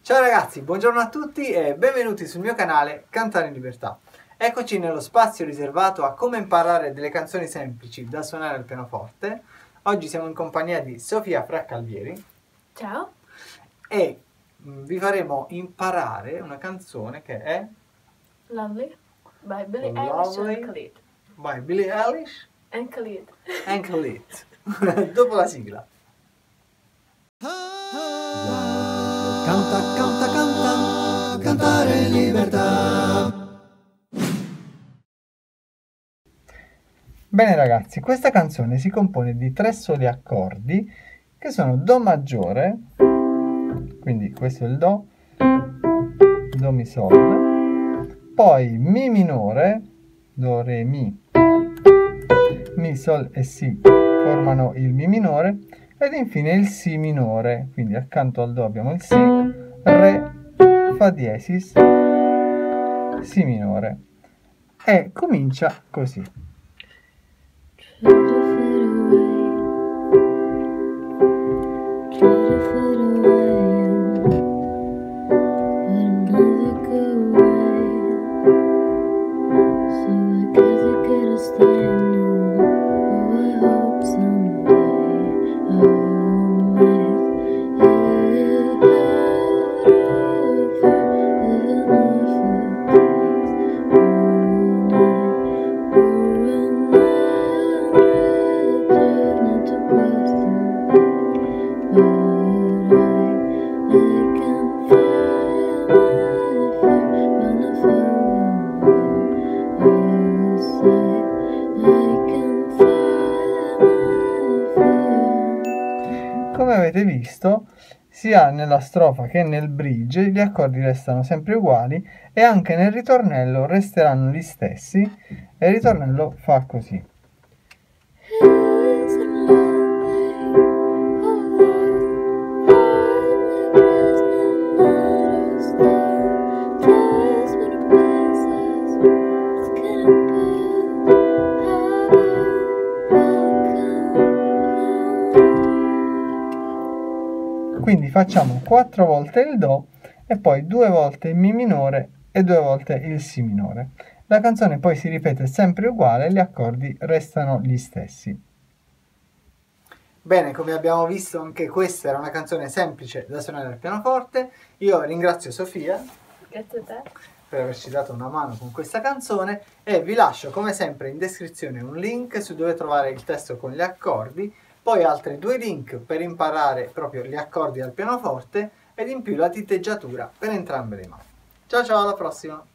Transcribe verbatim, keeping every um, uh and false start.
Ciao ragazzi, buongiorno a tutti e benvenuti sul mio canale Cantare in Libertà. Eccoci nello spazio riservato a come imparare delle canzoni semplici da suonare al pianoforte. Oggi siamo in compagnia di Sofia Fraccalvieri. Ciao. E mh, vi faremo imparare una canzone che è Lovely by Billie Eilish Lovely and Khalid. by Billie Eilish And Khalid. and Khalid. Dopo la sigla. Canta, canta, canta, cantare in libertà. Bene ragazzi, questa canzone si compone di tre soli accordi che sono Do maggiore, quindi questo è il Do, Do mi Sol, poi Mi minore, Do Re Mi, Mi Sol e Si formano il Mi minore, ed infine il Si minore, quindi accanto al Do abbiamo il Si, Re, Fa diesis, Si minore, e comincia così. Come avete visto, sia nella strofa che nel bridge gli accordi restano sempre uguali e anche nel ritornello resteranno gli stessi, e il ritornello fa così. Quindi facciamo quattro volte il Do e poi due volte il Mi minore e due volte il Si minore. La canzone poi si ripete sempre uguale e gli accordi restano gli stessi. Bene, come abbiamo visto anche questa era una canzone semplice da suonare al pianoforte. Io ringrazio Sofia Grazie a te. per averci dato una mano con questa canzone e vi lascio come sempre in descrizione un link su dove trovare il testo con gli accordi, poi altri due link per imparare proprio gli accordi al pianoforte ed in più la diteggiatura per entrambe le mani. Ciao ciao, alla prossima!